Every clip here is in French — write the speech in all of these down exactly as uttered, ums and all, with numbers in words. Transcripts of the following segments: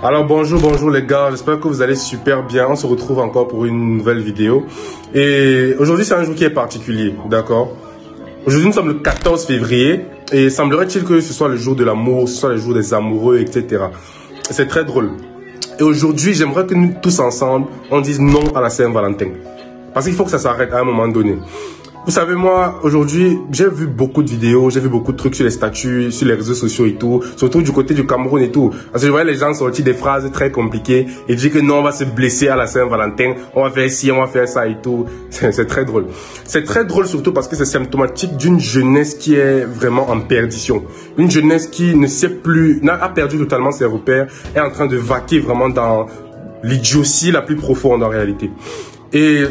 Alors bonjour, bonjour les gars, j'espère que vous allez super bien. On se retrouve encore pour une nouvelle vidéo. Et aujourd'hui c'est un jour qui est particulier, d'accord? Aujourd'hui nous sommes le quatorze février et semblerait-il que ce soit le jour de l'amour, ce soit le jour des amoureux, et cetera. C'est très drôle. Et aujourd'hui j'aimerais que nous tous ensemble, on dise non à la Saint-Valentin. Parce qu'il faut que ça s'arrête à un moment donné. Vous savez, moi, aujourd'hui, j'ai vu beaucoup de vidéos, j'ai vu beaucoup de trucs sur les statuts, sur les réseaux sociaux et tout, surtout du côté du Cameroun et tout. Parce que je voyais les gens sortir des phrases très compliquées et dire que non, on va se blesser à la Saint-Valentin, on va faire ci, on va faire ça et tout. C'est très drôle. C'est très drôle surtout parce que c'est symptomatique d'une jeunesse qui est vraiment en perdition. Une jeunesse qui ne sait plus, a perdu totalement ses repères, est en train de vaquer vraiment dans l'idiotie la plus profonde en réalité. Et...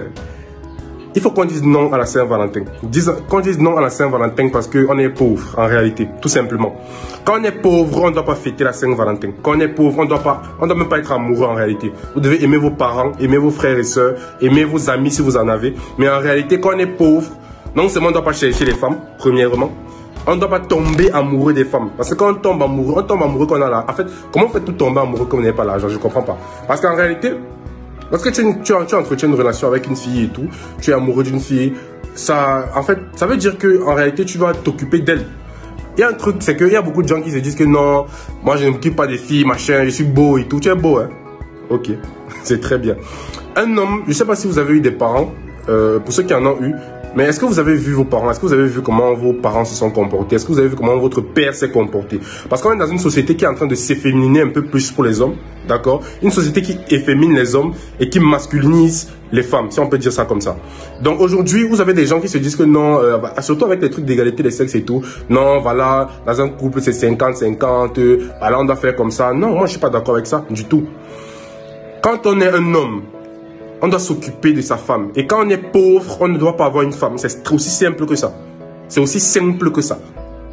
il faut qu'on dise non à la Saint-Valentin. Qu'on dise non à la Saint-Valentin parce qu'on est pauvre, en réalité, tout simplement. Quand on est pauvre, on ne doit pas fêter la Saint-Valentin. Quand on est pauvre, on ne doit pas, on doit même pas être amoureux, en réalité. Vous devez aimer vos parents, aimer vos frères et sœurs, aimer vos amis si vous en avez. Mais en réalité, quand on est pauvre, non seulement on ne doit pas chercher les femmes, premièrement, on ne doit pas tomber amoureux des femmes. Parce que quand on tombe amoureux, on tombe amoureux quand on a la... En fait, comment on fait tout tomber amoureux quand on n'a pas l'argent? Je ne comprends pas. Parce qu'en réalité... lorsque tu, tu, tu entretiens une relation avec une fille et tout, tu es amoureux d'une fille, ça, en fait, ça veut dire que en réalité, tu dois t'occuper d'elle. Il y a un truc, c'est qu'il y a beaucoup de gens qui se disent que non, moi je ne m'occupe pas des filles, machin, je suis beau et tout. Tu es beau, hein? Ok, c'est très bien. Un homme, je ne sais pas si vous avez eu des parents, euh, pour ceux qui en ont eu, mais est-ce que vous avez vu vos parents? Est-ce que vous avez vu comment vos parents se sont comportés? Est-ce que vous avez vu comment votre père s'est comporté? Parce qu'on est dans une société qui est en train de s'efféminer un peu plus pour les hommes, d'accord? Une société qui effémine les hommes et qui masculinise les femmes, si on peut dire ça comme ça. Donc aujourd'hui, vous avez des gens qui se disent que non, euh, surtout avec les trucs d'égalité des sexes et tout, non, voilà, dans un couple c'est cinquante cinquante, euh, voilà, on doit faire comme ça. Non, moi je suis pas d'accord avec ça du tout. Quand on est un homme, on doit s'occuper de sa femme. Et quand on est pauvre, on ne doit pas avoir une femme. C'est aussi simple que ça. C'est aussi simple que ça.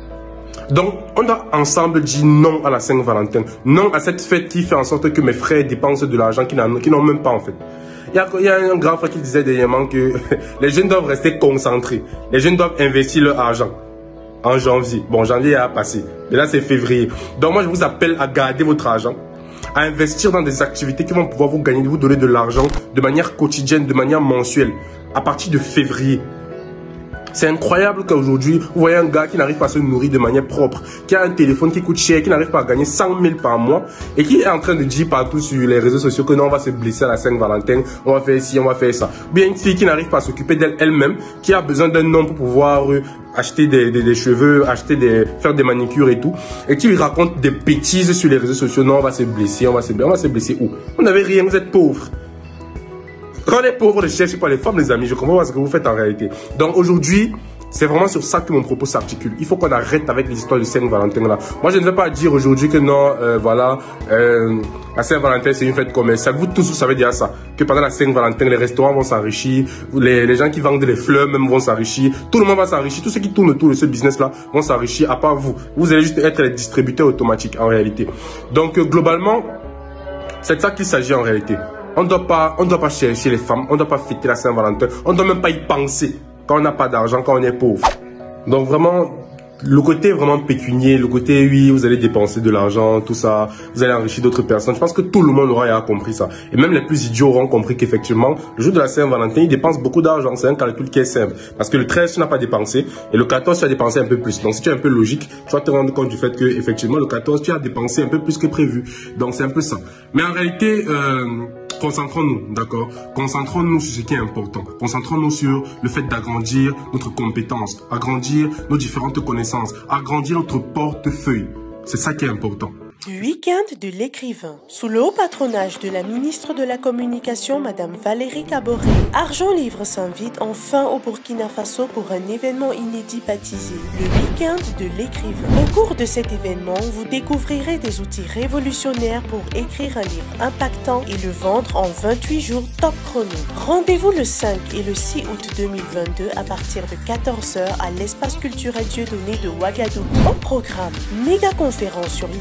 Donc, on doit ensemble dire non à la Saint-Valentin. Non à cette fête qui fait en sorte que mes frères dépensent de l'argent qu'ils n'ont même pas en fait. Il y, a, il y a un grand frère qui disait dernièrement que les jeunes doivent rester concentrés. Les jeunes doivent investir leur argent. En janvier. Bon, janvier a passé. Mais là, c'est février. Donc, moi, je vous appelle à garder votre argent, à investir dans des activités qui vont pouvoir vous gagner, vous donner de l'argent de manière quotidienne, de manière mensuelle, à partir de février. C'est incroyable qu'aujourd'hui, vous voyez un gars qui n'arrive pas à se nourrir de manière propre, qui a un téléphone qui coûte cher, qui n'arrive pas à gagner cent mille par mois et qui est en train de dire partout sur les réseaux sociaux que non, on va se blesser à la Saint-Valentin, on va faire ci, on va faire ça. Ou bien une fille qui n'arrive pas à s'occuper d'elle elle-même, qui a besoin d'un homme pour pouvoir euh, acheter des, des, des cheveux, acheter des, faire des manicures et tout, et qui lui raconte des bêtises sur les réseaux sociaux. Non, on va se blesser, on va se blesser, on va se blesser où? Vous n'avez rien, vous êtes pauvre. Quand on est pauvre, on ne cherche pas les femmes, les amis. Je comprends pas ce que vous faites en réalité. Donc aujourd'hui, c'est vraiment sur ça que mon propos s'articule. Il faut qu'on arrête avec les histoires de Saint-Valentin là. Moi, je ne vais pas dire aujourd'hui que non, euh, voilà, euh, la Saint-Valentin c'est une fête commerciale. Vous tous, vous savez déjà ça. Que pendant la Saint-Valentin, les restaurants vont s'enrichir, les, les gens qui vendent les fleurs même vont s'enrichir. Tout le monde va s'enrichir. Tous ceux qui tournent autour de ce business là vont s'enrichir, à part vous. Vous allez juste être les distributeurs automatiques en réalité. Donc euh, globalement, c'est de ça qu'il s'agit en réalité. On ne doit pas, on doit pas chercher les femmes, on ne doit pas fêter la Saint-Valentin, on ne doit même pas y penser quand on n'a pas d'argent, quand on est pauvre. Donc vraiment, le côté vraiment pécunier, le côté oui, vous allez dépenser de l'argent, tout ça, vous allez enrichir d'autres personnes. Je pense que tout le monde aura compris ça. Et même les plus idiots auront compris qu'effectivement, le jour de la Saint-Valentin, ils dépensent beaucoup d'argent. C'est un calcul qui est simple. Parce que le treize, tu n'as pas dépensé et le quatorze, tu as dépensé un peu plus. Donc si tu es un peu logique, tu vas te rendre compte du fait que effectivement le quatorze, tu as dépensé un peu plus que prévu. Donc c'est un peu ça. Mais en réalité, euh, concentrons-nous, d'accord? Concentrons-nous sur ce qui est important. Concentrons-nous sur le fait d'agrandir notre compétence, agrandir nos différentes connaissances, agrandir notre portefeuille. C'est ça qui est important. Week-end de l'écrivain. Sous le haut patronage de la ministre de la Communication, Madame Valérie Kaboré, Argent Livre s'invite enfin au Burkina Faso pour un événement inédit baptisé le Week-end de l'écrivain. Au cours de cet événement, vous découvrirez des outils révolutionnaires pour écrire un livre impactant et le vendre en vingt-huit jours top chrono. Rendez-vous le cinq et le six août deux mille vingt-deux à partir de quatorze heures à l'espace culturel Dieudonné de Ouagadougou. Au programme, méga conférence sur l'écriture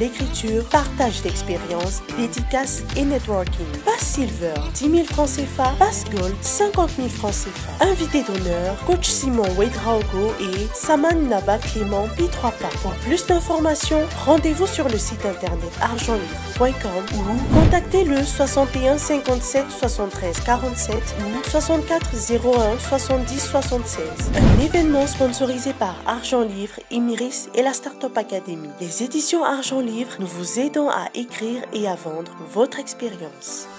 culture, partage d'expériences, dédicaces et networking. Pass Silver, dix mille francs C F A. Pass Gold, cinquante mille francs C F A. Invité d'honneur, coach Simon Ouedraogo et Saman Naba Clément Pi trois P. Pour plus d'informations, rendez-vous sur le site internet argent livre point com ou contactez le soixante et un cinquante-sept soixante-treize quarante-sept ou soixante-quatre zéro un soixante-dix soixante-seize. Un événement sponsorisé par Argent Livre, Imiris et la Startup Academy. Les éditions Argent Livre, nous vous aidons à écrire et à vendre votre expérience.